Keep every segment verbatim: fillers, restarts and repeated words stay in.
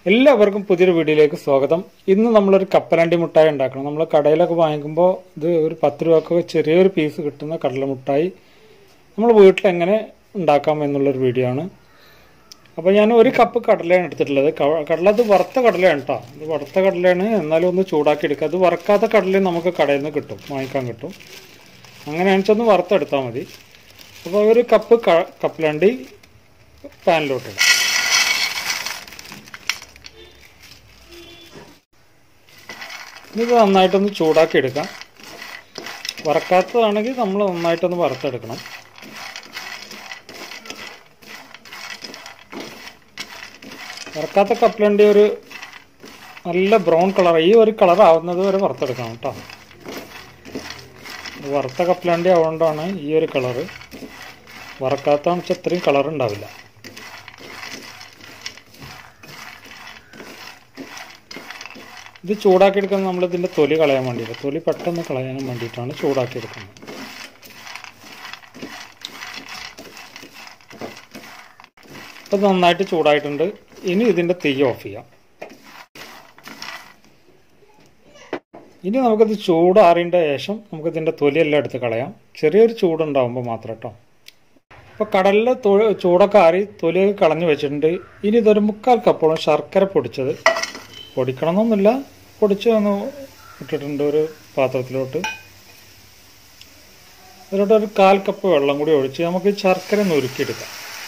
എല്ലാവർക്കും പുതിയൊരു വീഡിയോയിലേക്ക് സ്വാഗതം. ഇന്ന് നമ്മളൊരു കപ്പലണ്ടി മുട്ടായി ഉണ്ടാക്കണം. നമ്മൾ കടയിലൊക്കെ വാങ്ങിക്കുമ്പോൾ ഇത് ഒരു പത്ത് രൂപക്കൊക്കെ ചെറിയൊരു പീസ് കിട്ടുന്ന കടല മുട്ടായി നമ്മൾ വീട്ടിൽ എങ്ങനെ ഉണ്ടാക്കാം എന്നുള്ളൊരു വീഡിയോ ആണ്. അപ്പോൾ ഞാൻ ഒരു കപ്പ് കടലയാണ് എടുത്തിട്ടുള്ളത്. കടല അത് വറുത്ത കടലയാണ് കേട്ടോ. ഇത് വറുത്ത കടലയാണ്, എന്നാലും ഒന്ന് ചൂടാക്കി എടുക്കുക. അത് വറുക്കാത്ത കടലയും നമുക്ക് കടയിൽ നിന്ന് കിട്ടും, വാങ്ങിക്കാൻ കിട്ടും. അങ്ങനെയാണെന്ന് വെച്ചാൽ ഒന്ന് വറുത്തെടുത്താൽ മതി. അപ്പോൾ ഒരു കപ്പ് കപ്പലണ്ടി പാനിലോട്ടിടാം. ഇത് നന്നായിട്ടൊന്ന് ചൂടാക്കി എടുക്കാം. വറക്കാത്തതാണെങ്കിൽ നമ്മൾ നന്നായിട്ടൊന്ന് വറുത്തെടുക്കണം. വറക്കാത്ത കപ്പലണ്ടി ഒരു നല്ല ബ്രൗൺ കളർ, ഈ ഒരു കളർ ആവുന്നത് വരെ വറുത്തെടുക്കണം കേട്ടോ. വറുത്ത കപ്പലണ്ടി ആവുകൊണ്ടാണ് ഈ ഒരു കളറ്. വറക്കാത്തതെന്ന് വെച്ചാൽ ഇത്രയും കളർ ഉണ്ടാവില്ല. ഇത് ചൂടാക്കി എടുക്കുന്നത് നമ്മൾ ഇതിൻ്റെ തൊലി കളയാൻ വേണ്ടിയിട്ട്, തൊലി പെട്ടെന്ന് കളയാൻ വേണ്ടിയിട്ടാണ് ചൂടാക്കി എടുക്കുന്നത്. അത് നന്നായിട്ട് ചൂടായിട്ടുണ്ട്. ഇനി ഇതിൻ്റെ തീ ഓഫ് ചെയ്യാം. ഇനി നമുക്കിത് ചൂടാറിയതിൻ്റെ ശേഷം നമുക്കിതിൻ്റെ തൊലിയെല്ലാം എടുത്ത് കളയാം. ചെറിയൊരു ചൂടുണ്ടാകുമ്പോൾ മാത്രം കേട്ടോ. അപ്പോൾ കടലിലെ ചൂടൊക്കെ ആറി തൊലിയൊക്കെ കളഞ്ഞു വെച്ചിട്ടുണ്ട്. ഇനി ഇതൊരു മുക്കാൽ കപ്പോളം ശർക്കര പൊടിച്ചത്, പൊടിക്കണമെന്നൊന്നുമില്ല, പൊടിച്ച് ഒന്ന് ഇട്ടിട്ടുണ്ട് ഒരു പാത്രത്തിലോട്ട്. അതിലോട്ട് ഒരു കാൽ കപ്പ് വെള്ളം കൂടി ഒഴിച്ച് നമുക്ക് ഈ ശർക്കര ഒന്ന് ഉരുക്കിയെടുക്കാം.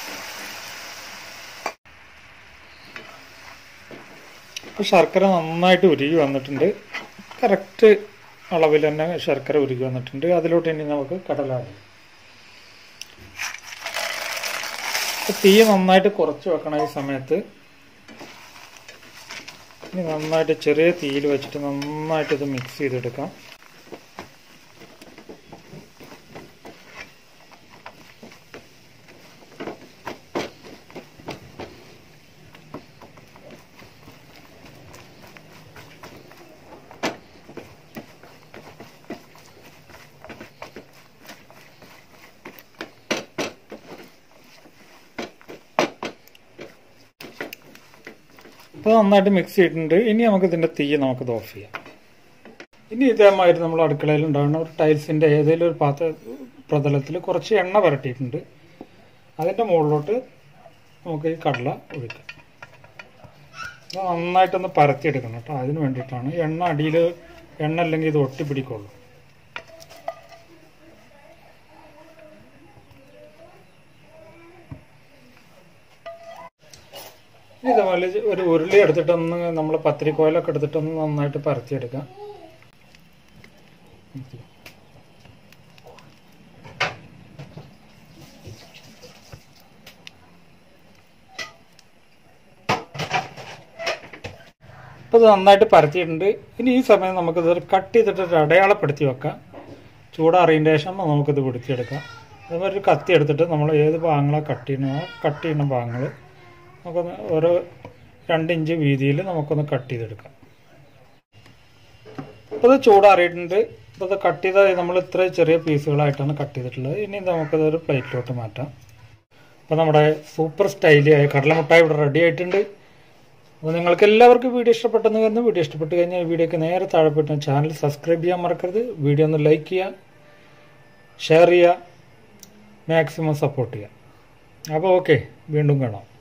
അപ്പോൾ ശർക്കര നന്നായിട്ട് ഉരുകി വന്നിട്ടുണ്ട്. കറക്റ്റ് അളവിൽ തന്നെ ശർക്കര ഉരുകി വന്നിട്ടുണ്ട്. അതിലോട്ട് ഇനി നമുക്ക് കടല, തീ നന്നായിട്ട് കുറച്ച് വെക്കണം ഈ സമയത്ത്. ഇനി നന്നായിട്ട് ചെറിയ തീയിൽ വെച്ചിട്ട് നന്നായിട്ട് ഇത് മിക്സ് ചെയ്തെടുക്കാം. അപ്പോൾ നന്നായിട്ട് മിക്സ് ചെയ്തിട്ടുണ്ട്. ഇനി നമുക്ക് ഇതിൻ്റെ തീ നമുക്കിത് ഓഫ് ചെയ്യാം. ഇനി ഇതേമാതിരി നമ്മൾ അടുക്കളയിൽ ഉണ്ടാകുന്ന ഒരു ടൈൽസിൻ്റെ ഏതെങ്കിലും ഒരു പാത്ര പ്രതലത്തിൽ കുറച്ച് എണ്ണ പുരട്ടിയിട്ടുണ്ട്. അതിൻ്റെ മുകളിലോട്ട് നമുക്ക് ഈ കടല ഒഴിക്കാം. ഇത് നന്നായിട്ടൊന്ന് പരത്തിയെടുക്കണം കേട്ടോ. അതിന് വേണ്ടിയിട്ടാണ്. എണ്ണ അടിയിൽ എണ്ണ അല്ലെങ്കിൽ ഇത് ഒട്ടിപ്പിടിക്കുള്ളൂ. ഇതുപോലെ ഒരു ഉരുളി എടുത്തിട്ടൊന്ന് നമ്മൾ പത്തിരിക്കോയിലൊക്കെ എടുത്തിട്ടൊന്ന് നന്നായിട്ട് പരത്തിയെടുക്കാം. അപ്പോൾ ഇത് നന്നായിട്ട് പരത്തിയിട്ടുണ്ട്. ഇനി ഈ സമയം നമുക്കിത് കട്ട് ചെയ്തിട്ട് അടയാളപ്പെടുത്തി വെക്കാം. ചൂടാറിയതിൻ്റെ ശേഷം നമുക്കിത് പിടിച്ചെടുക്കാം. അതുപോലെ ഒരു കത്തി എടുത്തിട്ട് നമ്മൾ ഏത് ഭാഗങ്ങളാണ് കട്ട് ചെയ്യണോ കട്ട് ചെയ്യുന്ന ഭാഗങ്ങൾ നമുക്കൊന്ന് ഓരോ രണ്ടിഞ്ച് വീതിയിൽ നമുക്കൊന്ന് കട്ട് ചെയ്തെടുക്കാം. അപ്പോൾ ഇത് ചൂടാറിയിട്ടുണ്ട്. അപ്പോൾ ഇത് കട്ട് ചെയ്ത നമ്മൾ ഇത്ര ചെറിയ പീസുകളായിട്ടാണ് കട്ട് ചെയ്തിട്ടുള്ളത്. ഇനി നമുക്കതൊരു പ്ലേറ്റിലോട്ട് മാറ്റാം. അപ്പോൾ നമ്മുടെ സൂപ്പർ സ്റ്റൈലിയായ കടലമുട്ടായി ഇവിടെ റെഡി ആയിട്ടുണ്ട്. അപ്പോൾ നിങ്ങൾക്ക് എല്ലാവർക്കും വീഡിയോ ഇഷ്ടപ്പെട്ടെന്ന് കരുതുന്നു. വീഡിയോ ഇഷ്ടപ്പെട്ട് കഴിഞ്ഞാൽ വീഡിയോക്ക് നേരെ താഴെപ്പെട്ട ചാനൽ സബ്സ്ക്രൈബ് ചെയ്യാൻ മറക്കരുത്. വീഡിയോ ഒന്ന് ലൈക്ക് ചെയ്യുക, ഷെയർ ചെയ്യുക, മാക്സിമം സപ്പോർട്ട് ചെയ്യുക. അപ്പോൾ ഓക്കെ, വീണ്ടും കാണാം.